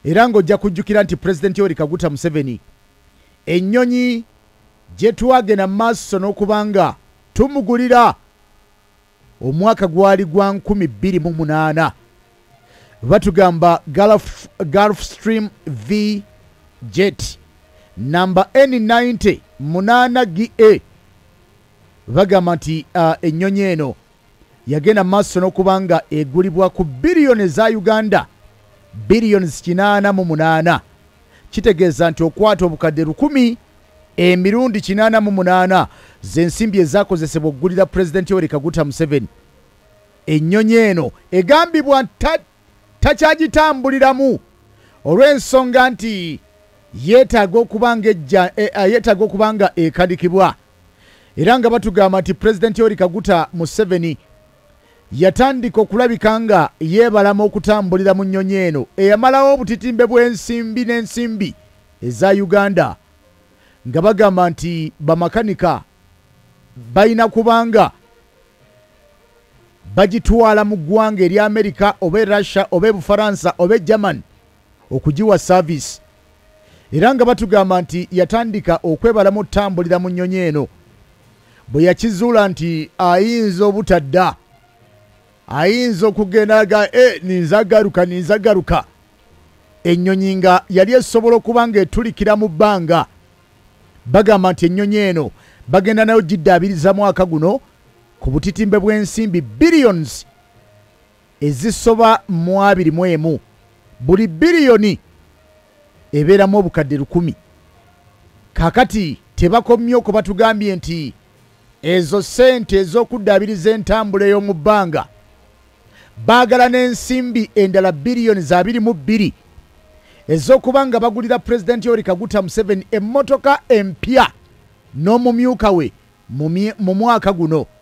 era ng'ojja kujjukira nti Pulezidenti Yoweri Kaguta Museveni ennyonyi gye twagenda mu maaso n'okubanga tumugulira omwaka gwali gwa 2008 batugamba Gulfstream V jet namba N90 8GA bagamba nti ennyonyi eno yagenda mu maaso n'okubanga egulibwa ku biliyoni eza Uganda biliyoni 88 kitegeeza nti okwata obukadde 10 emirundi 88 z'ensimbi ezaakozesebwa okugulira Pulezidenti Yoweri Kaguta Museveni. Ennyonyi eno egambibwa takyagitambuliramu olw'ensonga nti yeetaaga okubanga ekadikibwa, era nga batugamba nti Pulezidenti Yoweri Kaguta Museveni yatandika okulabika nga yeebalama okutambulira mu nnyonyi eno eyamalawo obutitimbe bw'ensimbi n'ensimbi eza Uganda, nga bagamba nti bamakanika balina kubanga bagitwala mu ggwanga eri Amerika oba Russia oba Bufaransa oba Germany okugiwa service, era nga batugamba nti yatandika okwebalamu okutambulira mu nnyonyi eno bwe yakizuula nti ayinza obutadda, ayinza okugendaga ninzagaruka ennyonyi nga yali esobola okuba nga etulikira mu bbanga. Bagamba nti ennyonyi eno bagenda nayo giddaabiriza mwaka guno ku butitimbe bw'ensimbi billions ezisoba mu 21. Buli biliyoni ebeeramu obukadde 10. Kakati tebakomye okwo batugambye nti ezo ssente ez'okuddaabiriza entambula ey'omu bbanga baagala n'ensimbi endala biliyoni za 22 ez'okuba nga bagulira Pulezidenti Yoweri Kaguta Museveni emmotoka empya n'omumyuka we mu mwaka guno.